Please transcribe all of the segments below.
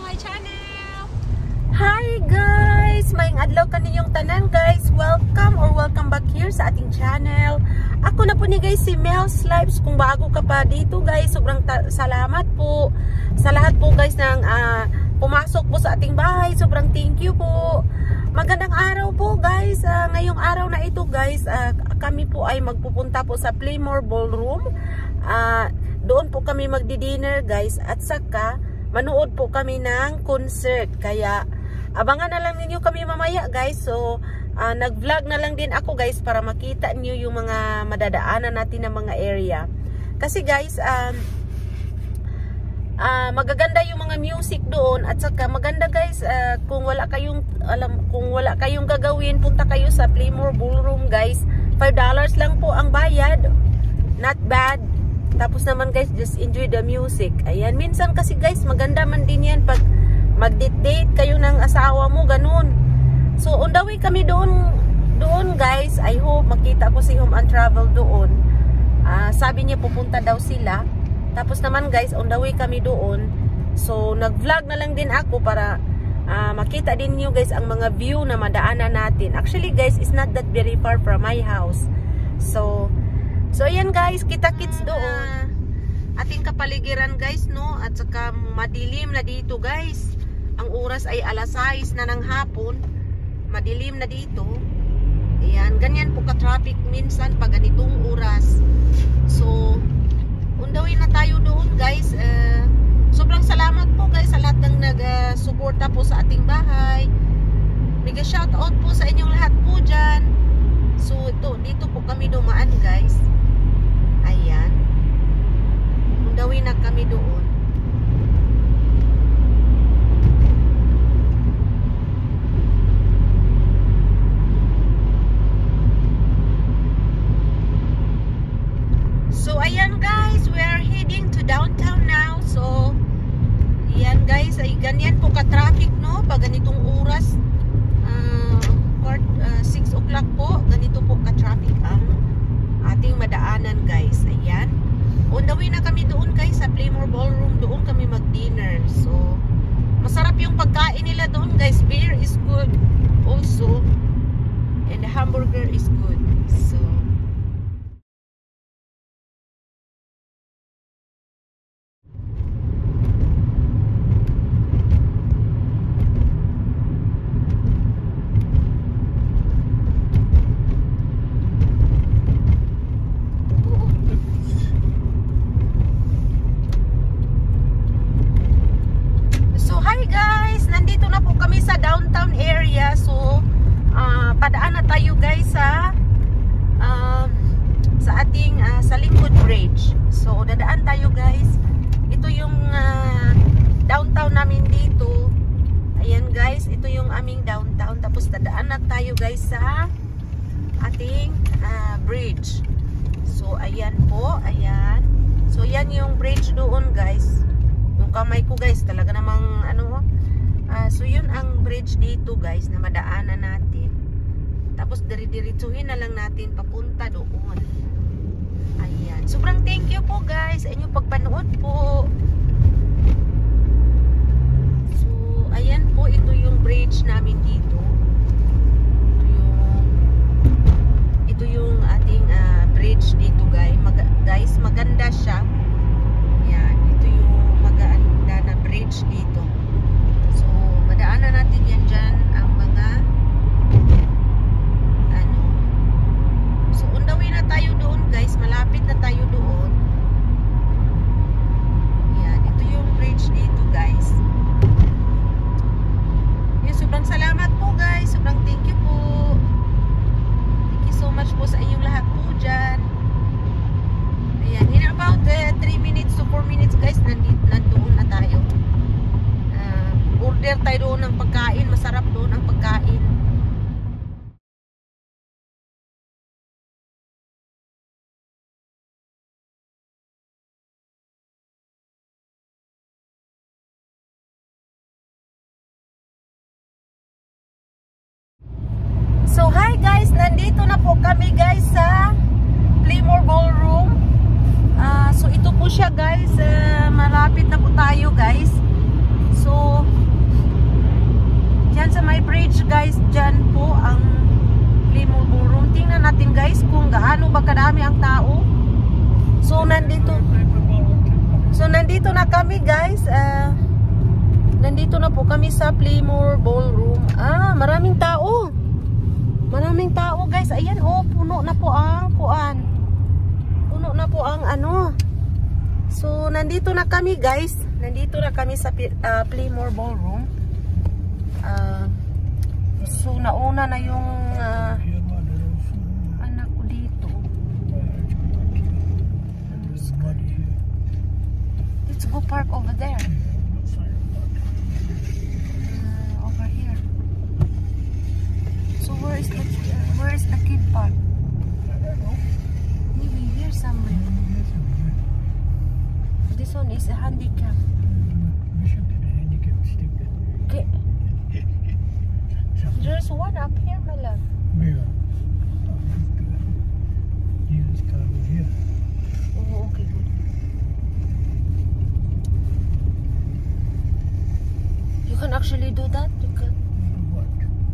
my channel. Hi guys! Maayong adlaw kaninyong tanan guys. Welcome back here sa ating channel. Ako na po ni guys si Mel's Lives. Kung bago ka pa dito guys, sobrang salamat po sa lahat po guys ng pumasok po sa ating bahay. Sobrang thank you po. Magandang araw po guys. Ngayong araw na ito guys, kami po ay magpupunta po sa Playmore Ballroom. Doon po kami magdi-dinner guys, at saka manood po kami ng concert. Kaya abangan na lang ninyo kami mamaya guys. So nag-vlog na lang din ako guys para makita niyo yung mga madadaanan natin ng mga area. Kasi guys magaganda yung mga music doon, at saka maganda guys kung wala kayong gagawin, punta kayo sa Playmore Ballroom guys. $5 lang po ang bayad. Not bad. Tapos naman guys, just enjoy the music. Ayan, minsan kasi guys, maganda man din yan pag mag-date kayo ng asawa mo, ganun. So, on the way kami doon guys. I hope makita ko si Home and Travel doon. Sabi niya pupunta daw sila. Tapos naman guys, on the way kami doon. So, nag-vlog na lang din ako para makita din niyo guys ang mga view na madaanan natin. Actually guys, it's not that very far from my house. So ayan guys, kita-kits doon. Ating kapaligiran guys, no? At saka madilim na dito guys. Ang oras ay 6:00 na ng hapon. Madilim na dito. Ayan, ganyan po ka-traffic minsan pag ganitong oras. So, undawin na tayo doon guys. Sobrang salamat po guys sa lahat ng nag-suporta po sa ating bahay. Mega shoutout po sa inyong lahat po dyan. So, dito po kami dumaan guys. Ayan. Undawin na kami doon. So, ayan guys, we are heading to downtown now. So, ayan guys, ay ganyan po ka-traffic, no? Pag ganitong oras, 6 o'clock po, ganito po ka-traffic ang ating madaanan guys. Ayan. On the way na kami doon guys sa Playmore Ballroom. Doon kami mag-dinner. So, masarap yung pagkain nila doon guys. Beer is good also. And the hamburger is good. So, padaan na tayo guys sa ating sa Lincoln Bridge. So dadaan tayo guys. Ito yung downtown namin dito. Ayan guys, ito yung aming downtown. Tapos dadaan na tayo guys sa ating bridge. So ayan po, ayan. So yan yung bridge doon guys. Yung kamay ko guys, talaga namang so yun ang bridge dito guys na madaanan natin. Tapos diretsuhin na lang natin papunta doon. Ayan. Sobrang thank you po guys sa inyong pagpanood po. So, ayan po, ito yung bridge namin dito. Ito yung ating bridge dito guys. Maganda siya. Ayan. Ito yung maganda na bridge dito. So, madaanan natin yan dyan ang mga so on the way na tayo doon guys, malapit na tayo doon. Yan, ito yung bridge dito guys. Yan, sobrang salamat po guys, sobrang thank you po. Thank you so much po sa inyong lahat po dyan. Ayan, in about 3 minutes to 4 minutes guys, nandoon na tayo. Order tayo doon ng pagkain, masarap doon ang pagkain. So hi guys, nandito na po kami guys sa Playmore Ballroom. So ito po siya guys, malapit na po tayo guys. So kami guys. Nandito na po kami sa Playmore Ballroom. Maraming tao. Maraming tao guys. Ayan oh, puno na po ang kuan. Puno na po ang ano. So nandito na kami guys. Nandito na kami sa Playmore Ballroom. So nauna na yung anak ko dito. Let's go park over there. Over here. So where is the kid park? Maybe here somewhere. This one is a handicap. Okay. There's one up here, my love. Where? Jesus car over here. Oh, okay, good. You can actually do that. You can. What?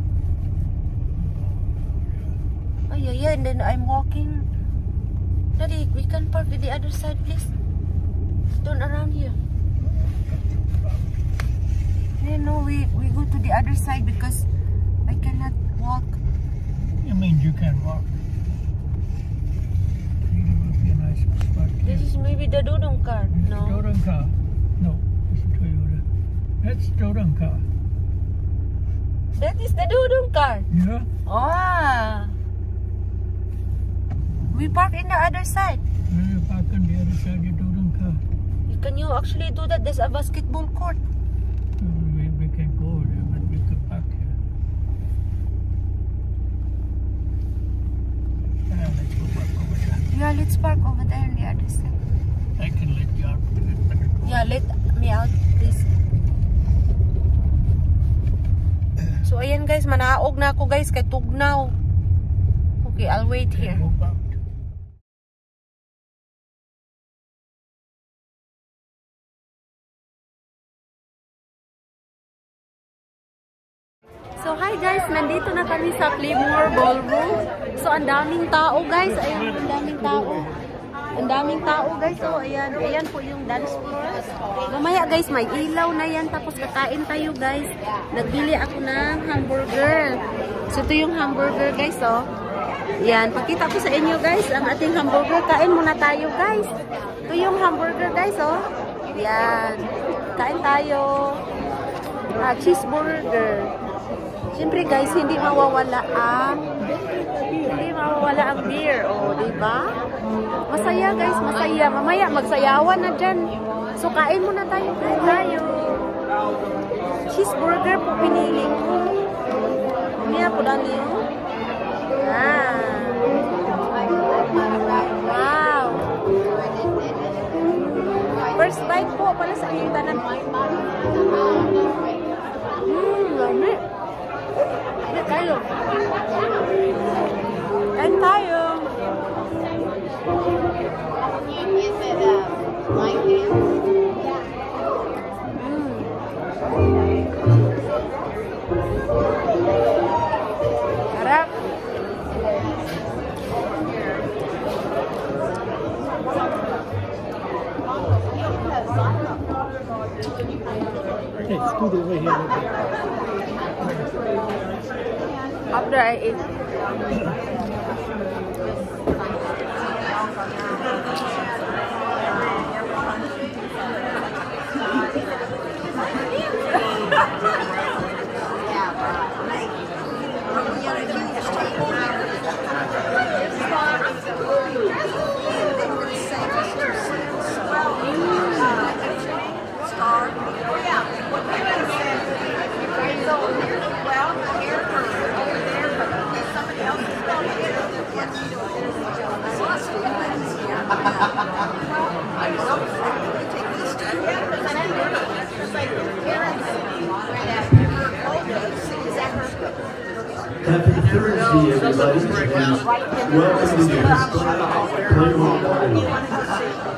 Oh yeah, and then I'm walking. Daddy, we can park at the other side, please. Turn around here. No, we go to the other side because I cannot walk. You mean you can walk? It would be a nice spot. This is maybe the Dudong car. No. Dodong car. No, it's a Toyota. That's Dodong car. That is the Dudong car. Yeah? We park in the other side. When you park on the other side, you Dodong car. Can you actually do that? There's a basketball court. We can go over there, but we could park here. Let's go park over there. Yeah, let's park over there on the other side. I can let you out. Yeah, let me out, please. So, ayan guys, manaog na ako guys, kay tugnaw. Okay, I'll wait here. Go back. So, hi guys, nandito na kami sa Playmore Ballroom. So, ang daming tao guys. Ayan, ang daming tao. Ang daming tao guys. So, ayan. Ayan po yung dance floor. Mamaya guys, may ilaw na yan. Tapos kakain tayo guys. Nagbili ako ng hamburger. So, ito yung hamburger guys, oh. Yan. Pakita ko sa inyo guys, ang ating hamburger. Kain muna tayo guys. Ito yung hamburger guys, oh. Yan. Kain tayo. Cheeseburger. Siyempre guys, hindi mawawala ang beer. O, diba? Masaya guys, masaya. Mamaya magsayawan na dyan. So, kain muna tayo. Kain tayo. Cheeseburger po pinili ko. Niya po lang yun. Wow. First bite po pala sa aking tanan. Lami. Kain tayo. Kain tayo. Sarap. Okay, scoot over here. After I eat. Happy Thursday, everybody. Welcome to the Playmore Ballroom.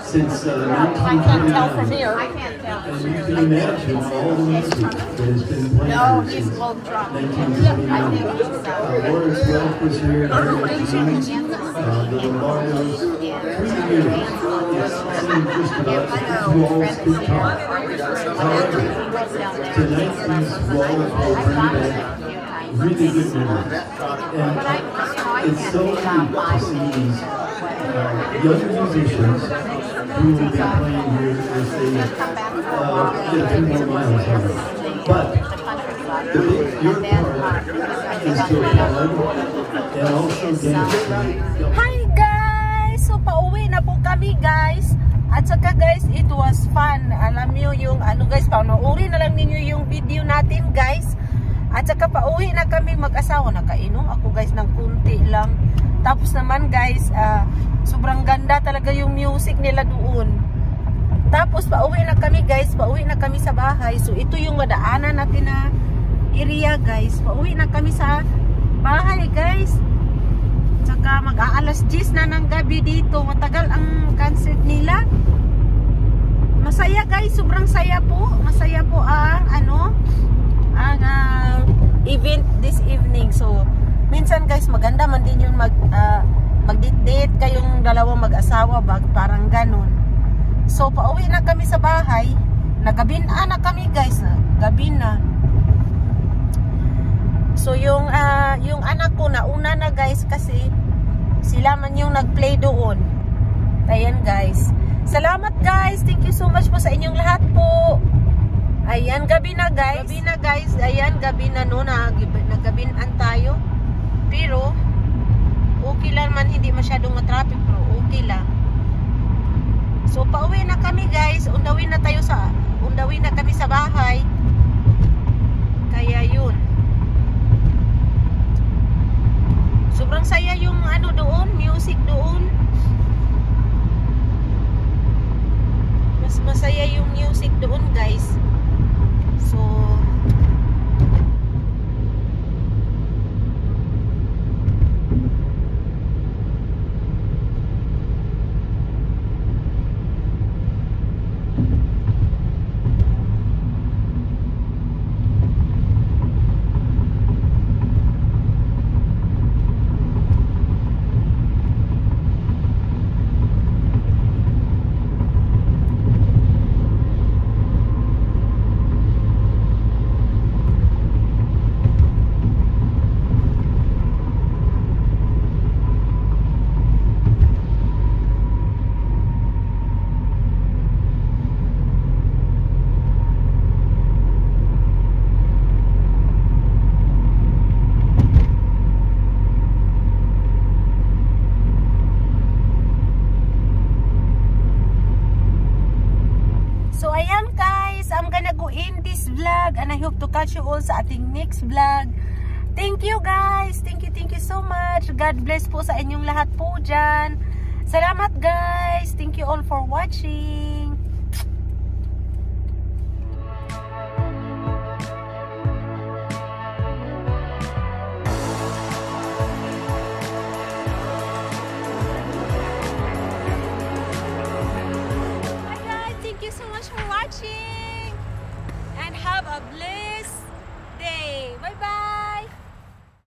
since I can't tell from 1929. here. I can't tell. And you can imagine all the music that has been played No, here he's since well drunk. 1929. Lawrence Welk was here, Harry Hughes, the Lombardos. Through the years, it's seemed just about two walls could talk. However, tonight these walls will bring back really good memories. And it's so neat to see these young musicians who will be playing here as they get a few more miles on it. But your part is to applaud and also dance. Hi guys! So pauwi na po kami guys. At saka guys, it was fun. Alam nyo yung ano guys, panoorin na lang ninyo yung video natin guys. At saka pauwi na kami mag-asawa. Nakainom ako guys ng kunti lang. Tapos naman guys, sobrang ganda talaga yung music nila doon. Tapos pauwi na kami guys, pauwi na kami sa bahay. So ito yung madaanan natin na area guys. Pauwi na kami sa bahay guys. Tsaka mag-aalas 10 na ng gabi dito. Matagal ang concert nila. Masaya guys, sobrang saya po. Masaya po ang ang event this evening. So minsan guys, maganda man din yung mag-date kayong dalawang mag-asawa, parang ganun. So pauwi na kami sa bahay. Nagabina na kami guys, gabi na. So yung anak ko nauna na guys kasi sila man yung nag-play doon. Ayan guys. Salamat guys. Thank you so much po sa inyong lahat po. Ayan, gabi na guys. Gabi na guys. Ayan, gabi na no. Nagabinaan tayo. Pero okay lang man, hindi masyadong matraffic, pero okay lang. So pauwi na kami guys. Undawin na kami sa bahay. Kaya yun. Sobrang saya yung doon, music doon. Mas masaya yung music doon guys. So ayan guys, I'm gonna go in this vlog and I hope to catch you all sa ating next vlog. Thank you guys. Thank you so much. God bless po sa inyong lahat po dyan. Salamat guys. Thank you all for watching.